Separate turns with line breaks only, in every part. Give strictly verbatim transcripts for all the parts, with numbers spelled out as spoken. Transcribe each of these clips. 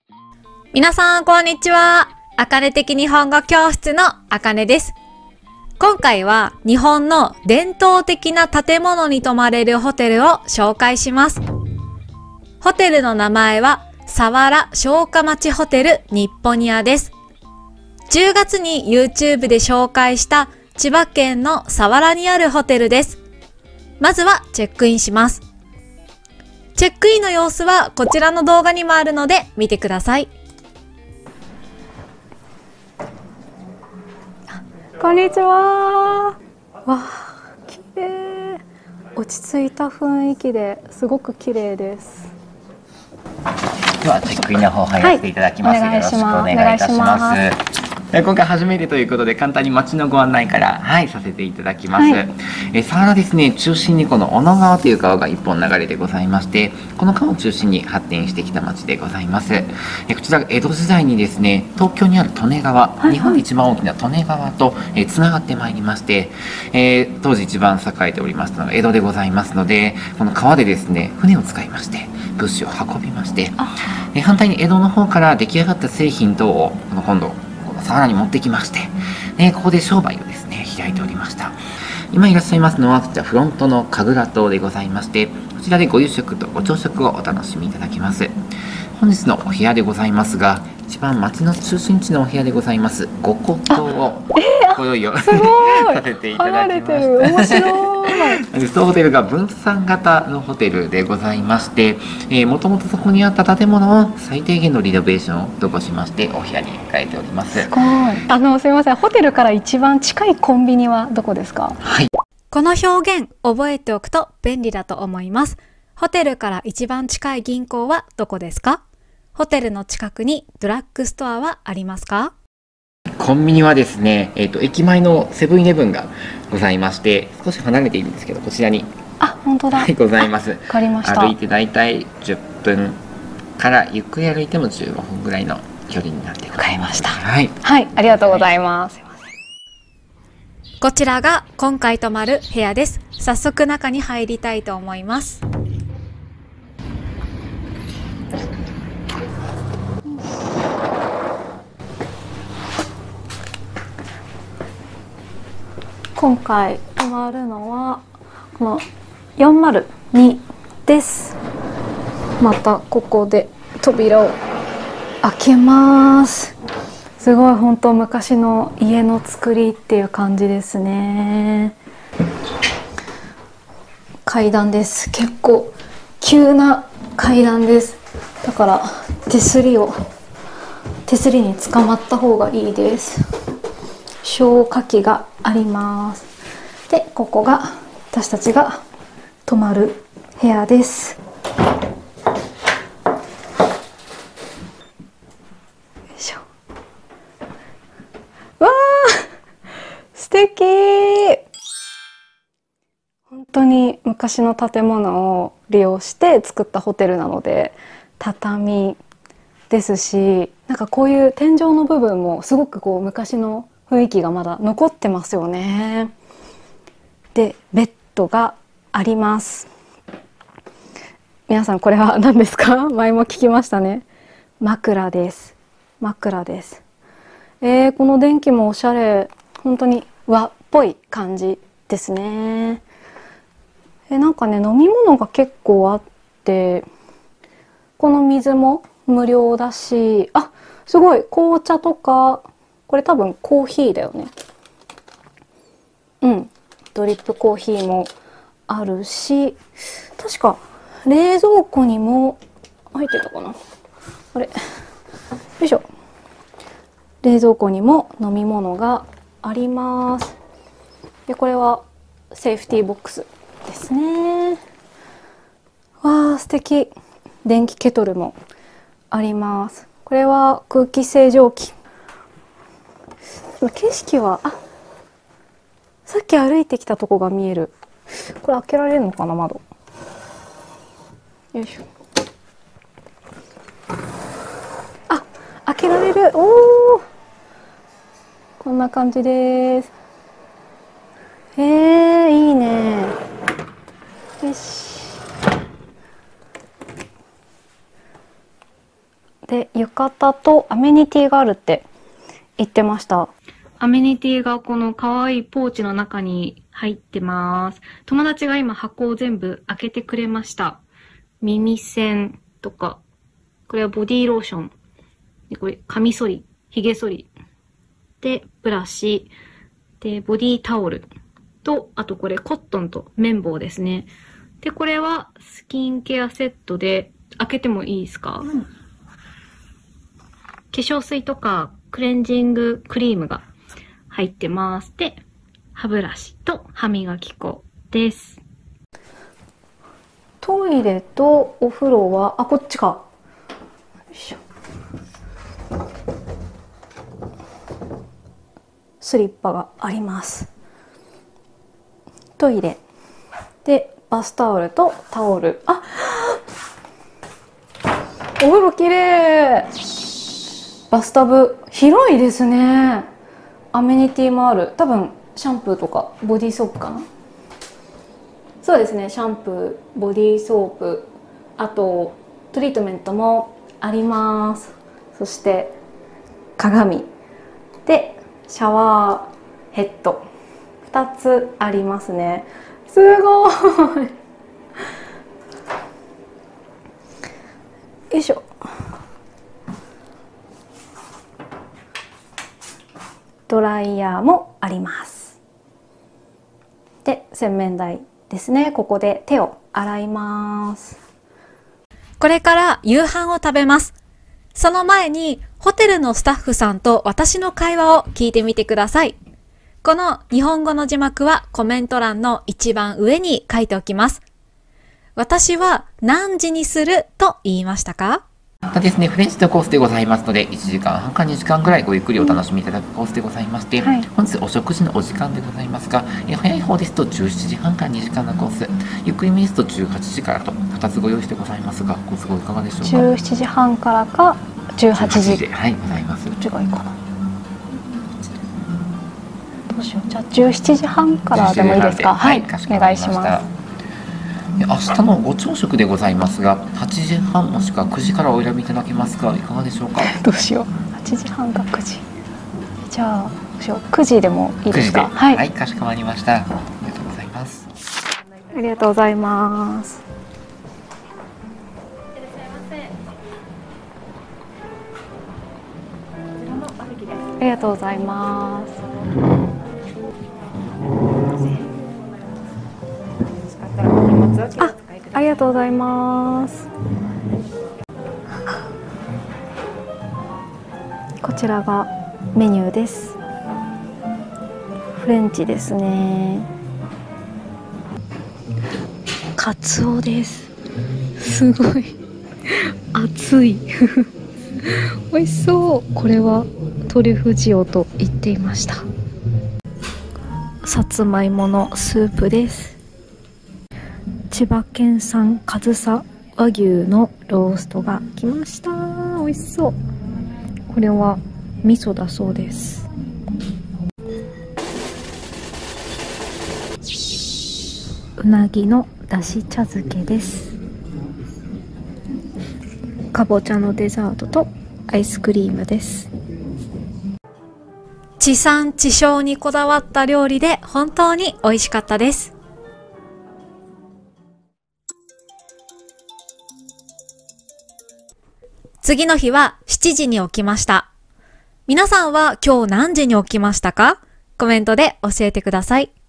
皆さん、こんにちは。あかね的日本語教室のあかねです。今回は日本の伝統的な建物に泊まれるホテルを紹介します。ホテルの名前は、佐原商家町ホテル日本ニアです。じゅうがつに YouTube で紹介した千葉県の佐原にあるホテルです。まずはチェックインします。チェックインの様子はこちらの動画にもあるので見てください。
こんにちは。わあ、綺麗。落ち着いた雰囲気ですごく綺麗です。
ではチェックインの方入らせていただきます。はい、よろしくお願いいたします。今回初めてということで簡単に街のご案内からはいさせていただきます。はい、え佐原ですね、中心にこの小野川という川が一本流れてございまして、この川を中心に発展してきた町でございます。えこちら江戸時代にですね、東京にある利根川、はいはい、日本で一番大きな利根川とえつながってまいりまして、えー、当時一番栄えておりましたのが江戸でございますので、この川でですね船を使いまして物資を運びまして、え反対に江戸の方から出来上がった製品等をこの今度佐原に持ってきまして、ね、ここで商売をですね開いておりました。今いらっしゃいますのはこちらフロントの神楽棟でございまして、こちらでご夕食とご朝食をお楽しみいただきます。本日のお部屋でございますが、一番町の中心地のお部屋でございますご骨董をご用意を、えー、させていただきました。
面白い。
当ホテルが分散型のホテルでございまして、えー、もともとそこにあった建物を最低限のリノベーションを施しましてお部屋に変えております。
すごい。あのすみません、ホテルから一番近いコンビニはどこですか？
はい。
この表現覚えておくと便利だと思います。ホテルから一番近い銀行はどこですか？ホテルの近くにドラッグストアはありますか？
コンビニはですね、えーと、駅前のセブンイレブンがございまして、少し離れているんですけど、こちらに
あ、本当だ、
はい、ございます。わ
かりました。
歩いてだいたいじゅっぷんからゆっくり歩いてもじゅうごふんぐらいの距離になってございます。わかりました。はい、
はい、ありがとうございます。はい、
こちらが今回泊まる部屋です。早速中に入りたいと思います。
今回泊まるのはこのよんまるにです。またここで扉を開けます。すごい本当昔の家の作りっていう感じですね。階段です。結構急な階段です。だから手すりを手すりに捕まった方がいいです。消火器があります。で、ここが私たちが泊まる部屋です。よいしょ。わー、素敵。本当に昔の建物を利用して作ったホテルなので、畳ですし、なんかこういう天井の部分もすごくこう昔の雰囲気がまだ残ってますよね。で、ベッドがあります。皆さんこれは何ですか？前も聞きましたね。枕です。枕です。えー、この電気もおしゃれ。本当に和っぽい感じですね。えなんかね、飲み物が結構あって、この水も無料だし、あ、すごい紅茶とか、これ多分コーヒーだよね。うん、ドリップコーヒーもあるし、確か冷蔵庫にも入ってたかな。あれ、よいしょ。冷蔵庫にも飲み物があります。で、これはセーフティーボックスですね。わあ、素敵。電気ケトルもあります。これは空気清浄機。景色は、あ、さっき歩いてきたとこが見える。これ開けられるのかな、窓。よいしょ。あ、開けられる。おお。こんな感じです。えー、いいね。よし。 で浴衣とアメニティがあるって言ってました。アメニティがこの可愛いポーチの中に入ってます。友達が今箱を全部開けてくれました。耳栓とか、これはボディーローション。で、これ、髪剃り、髭剃り。で、ブラシ。で、ボディータオル。と、あとこれ、コットンと綿棒ですね。で、これはスキンケアセットで、開けてもいいですか？うん、化粧水とか、クレンジングクリームが入ってます。で、歯ブラシと歯磨き粉です。トイレとお風呂は、あ、こっちか。よいしょ。スリッパがあります。トイレでバスタオルとタオル。あ、お風呂きれい。バスタブ広いですね。アメニティもある。多分シャンプーとかボディーソープかな。そうですね、シャンプー、ボディーソープ、あとトリートメントもあります。そして鏡でシャワーヘッドふたつありますね。すごいよいしょ。ドライヤーもあります。で、洗面台ですね。ここで手を洗います。
これから夕飯を食べます。その前にホテルのスタッフさんと私の会話を聞いてみてください。この日本語の字幕はコメント欄の一番上に書いておきます。私は何時にすると言いましたか？
またですね、フレンチのコースでございますので、いちじかんはんかにじかんぐらいごゆっくりお楽しみいただくコースでございまして、はい、本日お食事のお時間でございますが、え早い方ですとじゅうしちじはんからにじかんのコース、ゆっくりめですとじゅうはちじからとふたつご用意してございますが、ご都合いかがでしょうか？
じゅうしちじはんからかじゅうはちじ。
で、はい、ございます。
どっちがいいかな。どうしよう。じゃあじゅうしちじはんからでもいいですか？はい、お願いします。
明日のご朝食でございますが、はちじはんもしくはくじからお選びいただけますか？いかがでしょうか？
どうしよう。はちじはんかくじ。じゃあどうしよう。くじでもいいですか？
はい、はい、かしこまりました。ありがとうございます。
ありがとうございます。ありがとうございます。あ、ありがとうございます。こちらがメニューです。フレンチですね。カツオです。すごい熱い美味しそう。これはトリュフ塩と言っていました。さつまいものスープです。千葉県産上総和牛のローストが来ました。美味しそう。これは味噌だそうです。うなぎのだし茶漬けです。かぼちゃのデザートとアイスクリームです。
地産地消にこだわった料理で本当に美味しかったです。次の日はしちじに起きました。皆さんは今日何時に起きましたか？コメントで教えてください。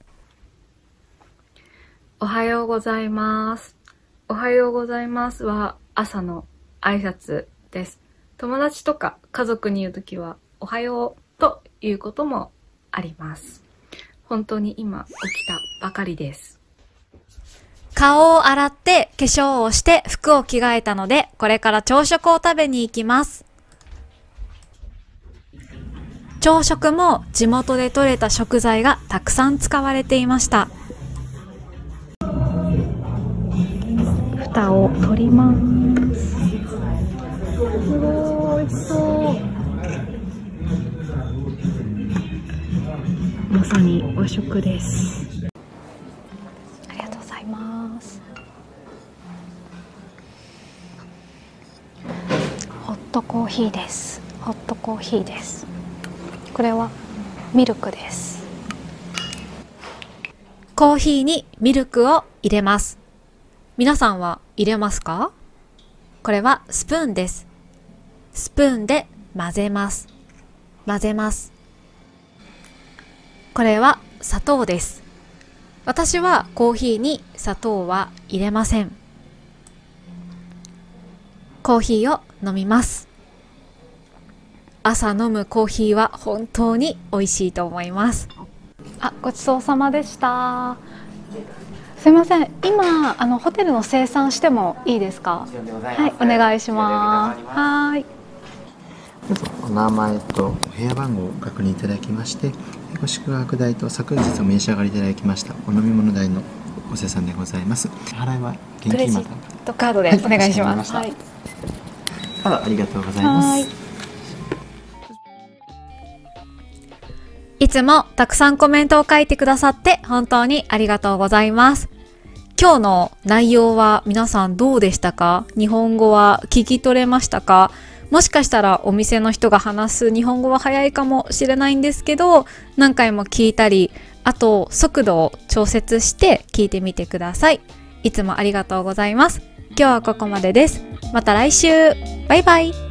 おはようございます。おはようございますは朝の挨拶です。友達とか家族に言うときはおはようということもあります。本当に今起きたばかりです。
顔を洗って化粧をして服を着替えたので、これから朝食を食べに行きます。朝食も地元で採れた食材がたくさん使われていました。
蓋を取ります。すごい美味しそう。まさに和食です。ありがとうございます。ホットココーヒーです。ホットコーヒーです。これはミルクです。
コーヒーにミルクを入れます。皆さんは入れますか？これはスプーンです。スプーンで混ぜます。混ぜます。これは砂糖です。私はコーヒーに砂糖は入れません。コーヒーを飲みます。朝飲むコーヒーは本当に美味しいと思います。
あ、ごちそうさまでした。すいません、今あのホテルの精算してもいいですか？はい、お願いします。はい。
どうぞお名前とお部屋番号を確認いただきまして、ご宿泊代と昨日お召し上がりいただきましたお飲み物代のご精算でございます。払いは現金また
とカードでお願いします。
はい。カードありがとうございます。
いつもたくさんコメントを書いてくださって本当にありがとうございます。今日の内容は皆さんどうでしたか？日本語は聞き取れましたか？もしかしたらお店の人が話す日本語は早いかもしれないんですけど、何回も聞いたり、あと速度を調節して聞いてみてください。いつもありがとうございます。今日はここまでです。また来週。バイバイ。